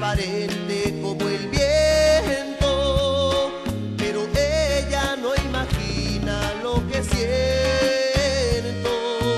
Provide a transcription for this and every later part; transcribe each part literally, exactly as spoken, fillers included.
transparente como el viento, pero ella no imagina lo que siento.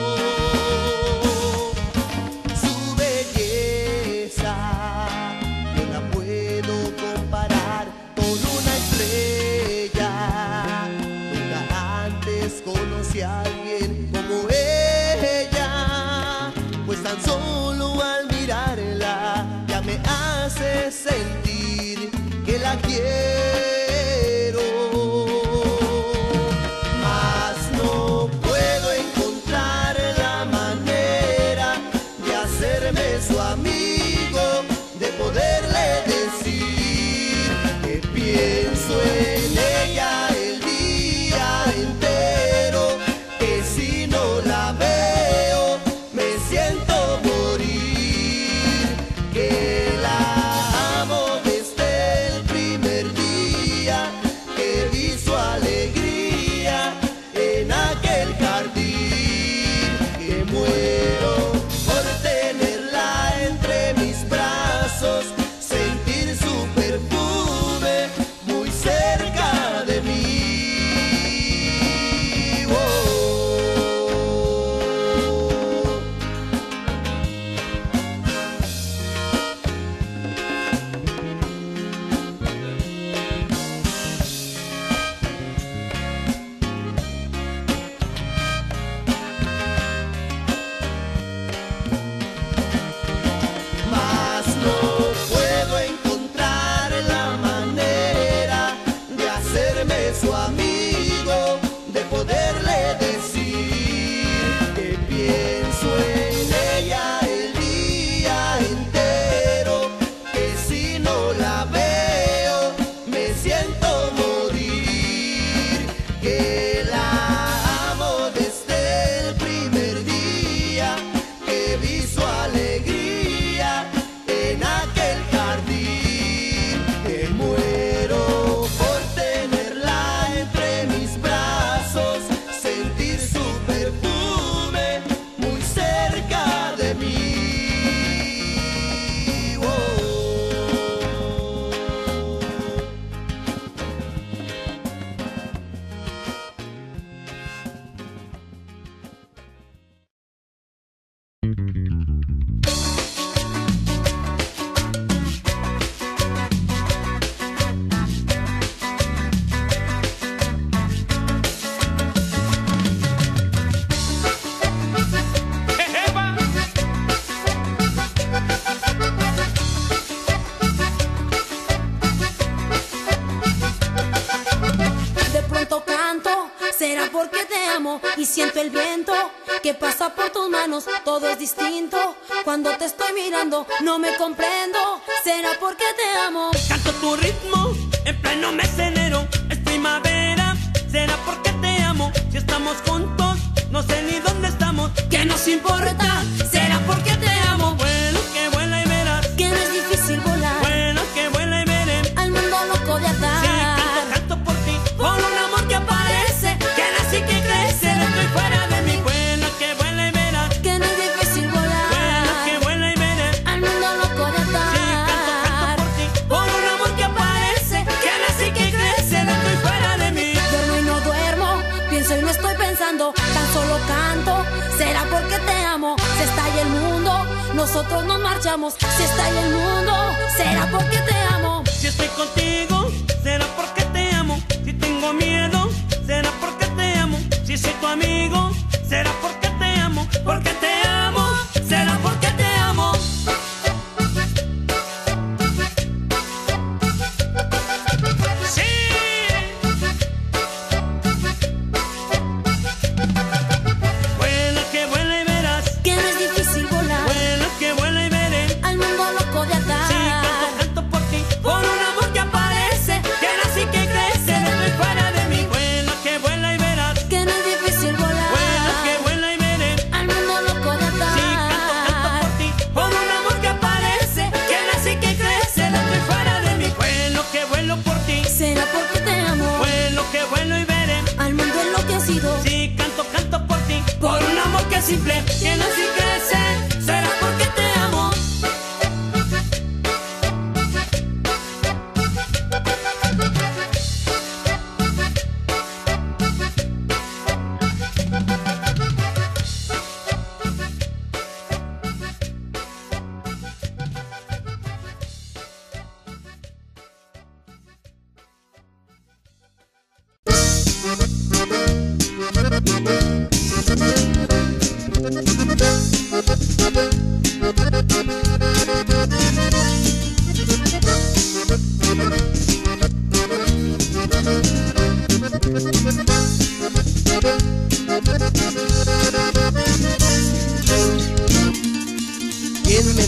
Su belleza no la puedo comparar con una estrella. Nunca antes conocí a alguien como ella, pues tan solo al mirarla ya me hace sentir que la quiero. Mas no puedo encontrar la manera de hacerme su amigo, de poderle decir que pienso en ella el día entero, que si no la veo me siento morir, que la amo desde el primer día que vi su alegría en aquel jardín, que muero por tenerla entre mis brazos, sentir su perfume muy cerca de mí. Oh. Mas no puedo encontrar la manera de hacerme su amigo, de poderle decir que pienso en ella el día entero, que si no la veo me siento morir, que la amo desde el primer día que vi su alegría en aquel jardín, que muero por tenerla entre mis brazos, sentir su perfume muy cerca de mí. Oh. De pronto canto, será porque te amo y siento el viento que pasa por tus manos, todo es distinto. Cuando te estoy mirando no me comprendo, será porque te amo. Canto tu ritmo en pleno mes de enero, es primavera. Será porque te amo, si estamos juntos, no sé ni dónde estamos. ¿Qué nos importa? Será porque te amo. Vuela que vuela y verás, Que no es difícil volar vuela que vuela y veré. al mundo loco de Sí, canto, atar. canto por ti, por un amor que aparece, que nace y que crece dentro y fuera de mí. Vuela que vuela y verás, Que no es difícil vuela volar que vuela y veré. al mundo loco de Sí, canto, canto atar. por ti, por un amor que aparece, que nace y que crece dentro y fuera de mí. Duermo y no duermo, pienso y no estoy pensando, tan solo canto. Será porque te amo, si estalla el mundo, nosotros nos marchamos. Si estalla el mundo, será porque te amo. Si estoy contigo, será porque te amo. Si tengo miedo, será porque te amo. Si soy tu amigo, será porque te amo. Porque te amo, será porque te amo. Sí. Vuela que vuela y verás, Que no es difícil volar vuela que vuela y veré. al mundo loco de atar. Sí, canto, canto por ti, por un amor que aparece, que nace y que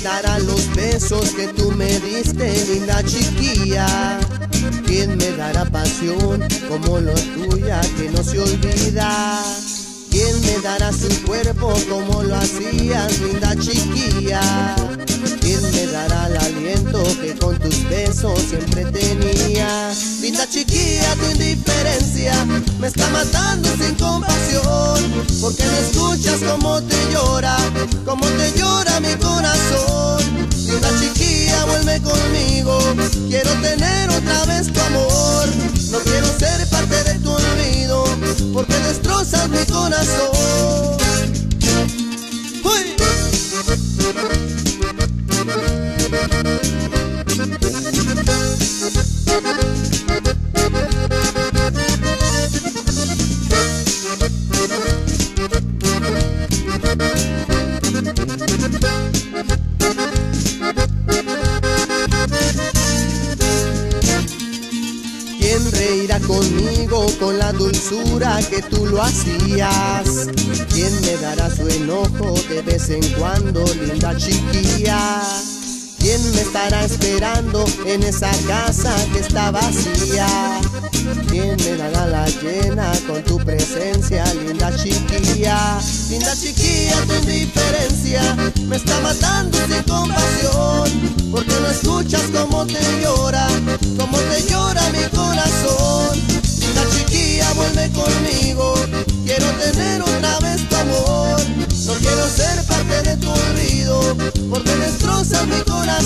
dará los besos que tú me diste, linda chiquilla? ¿Quién me dará pasión como la tuya que no se olvida? ¿Quién me dará su cuerpo como lo hacías, linda chiquilla? ¿Quién me dará el aliento que con tus besos siempre tenía? Linda chiquilla, tu indiferencia me está matando sin compasión. Porque no escuchas cómo te llora, cómo te llora mi corazón. Linda chiquilla, vuelve conmigo, quiero tener otra vez tu amor. No quiero ser parte de tu olvido, porque destrozas mi corazón. ¡Uy! ¿Quién reirá conmigo con la dulzura que tú lo hacías? ¿Quién me dará su enojo de vez en cuando, linda chiquilla? ¿Quién me estará esperando en esa casa que está vacía? ¿Quién me dará la llena con tu presencia, linda chiquilla? Linda chiquilla, tu indiferencia me está matando sin compasión. Porque no escuchas cómo te llora, cómo te llora mi corazón. Linda chiquilla, vuelve conmigo, quiero tener otra vez tu amor. No quiero ser parte de tu olvido, porque destrozas mi corazón.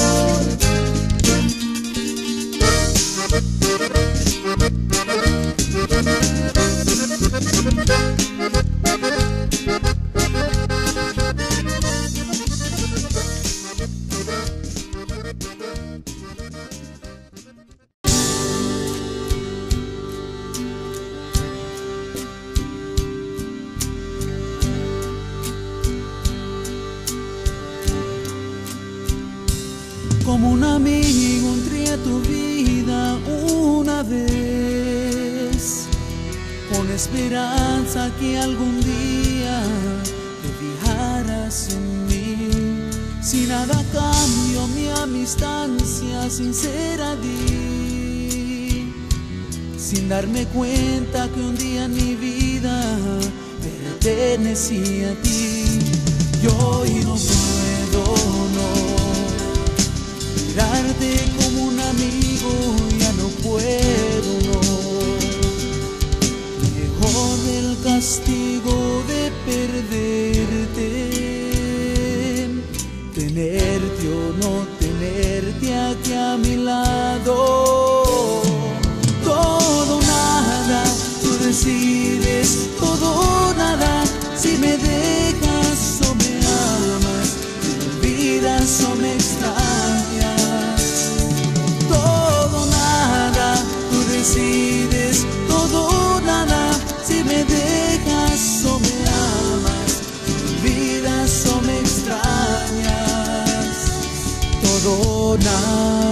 Como un amigo entré a tu vida una vez, con esperanza que algún día te fijaras en mí. Si nada cambio, mi amistad sea sincera di, sin darme cuenta que un día en mi vida pertenecía a ti. Yo hoy no puedo, no mirarte como un amigo, ya no puedo, no. Lejos del castigo de perderte, tenerte o no tenerte aquí a mi lado. Todo o nada, tú decides, todo o nada. Si me dejas o me amas, me olvidas o me extrañas. Decides todo o nada, si me dejas o me amas, me olvidas o me extrañas, todo o nada.